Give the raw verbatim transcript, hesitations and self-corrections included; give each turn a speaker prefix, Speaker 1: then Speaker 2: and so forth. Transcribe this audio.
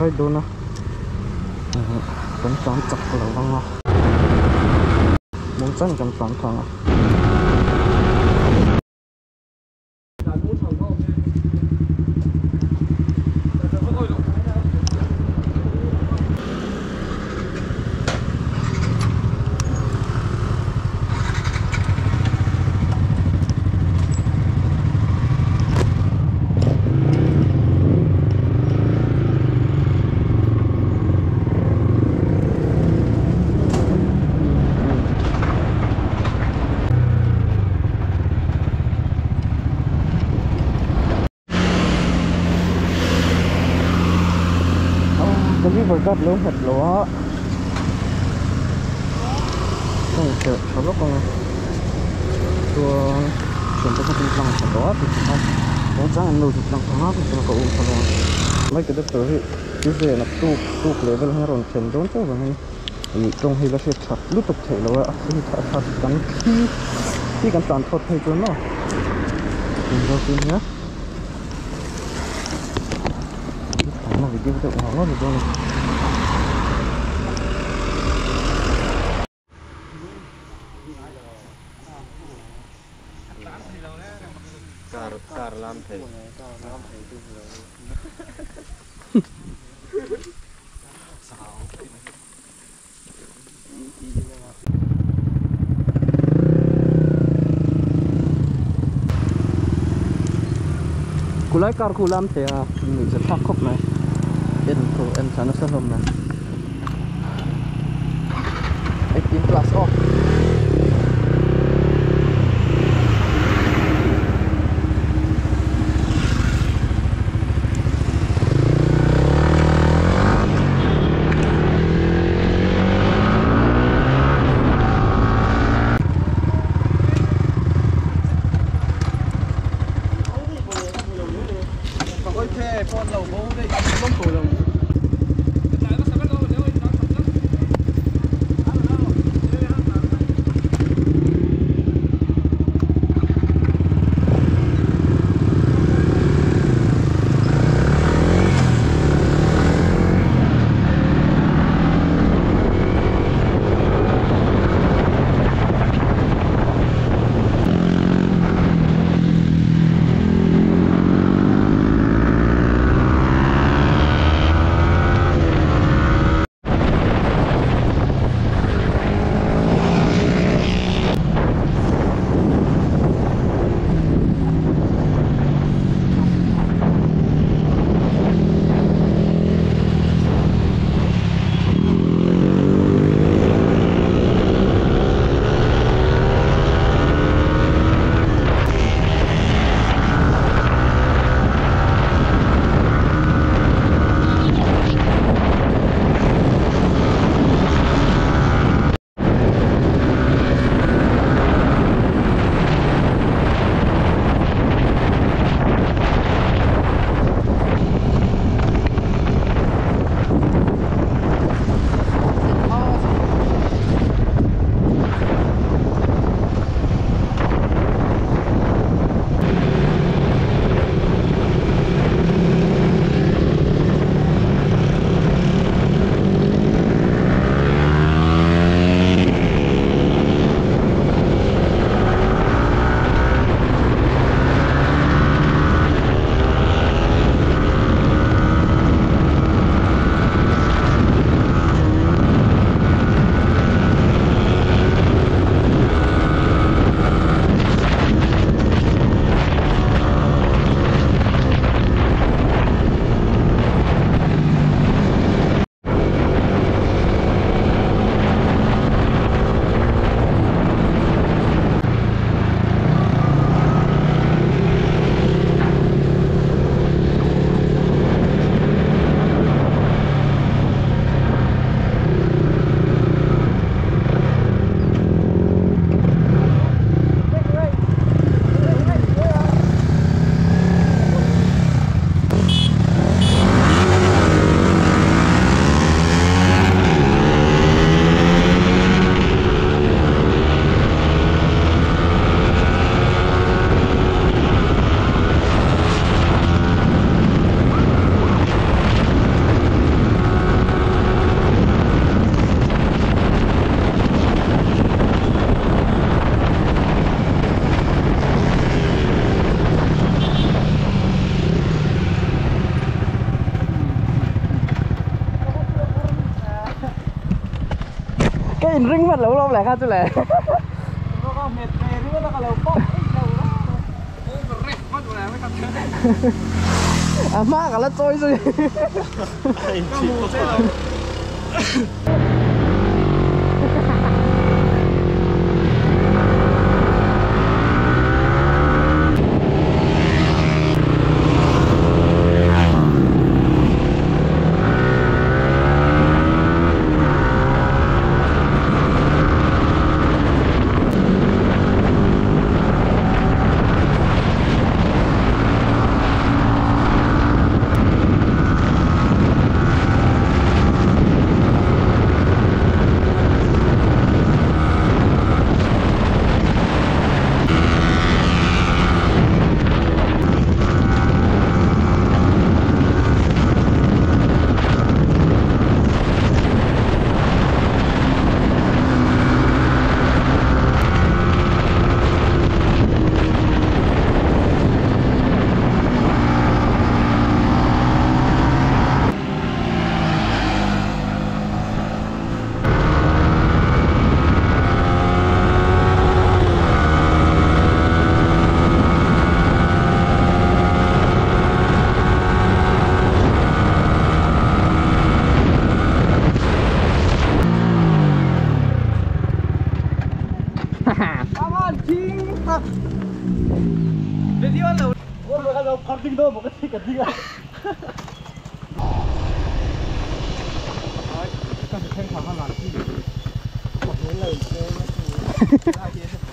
Speaker 1: phải đồn à cầm tròn chặt là văng à muốn chân cầm tròn thằng à cái vừa cắt lúa hạt lúa không sợ sáu lúc không tôi chuyển tới cái lòng hạt đó thì không có giá ăn lâu thì lòng đó thì nó có uống sao mấy cái đất tới cái gì là tu tu level hay rồi chuyển đốn chứ vậy thì trong hay là sẽ chặt lúc tập thể là thì chặt chặt cắn khi khi cắn toàn thoát hay cho nó mình đâu tin nhá nó bị tiêu thụ nó được rồi car car làm thế cú lấy car cú làm thế à mình sẽ thắc khóc này em cô em chán nó sân hồng này eighteen plus off con đầu bố đây không cổ đồng 来，看出来。阿媽㗎啦，追追。係唔知Video lo. Oh, kalau parking do bukan sih ketiga. Ay, kan se tenga más la. Pues le le.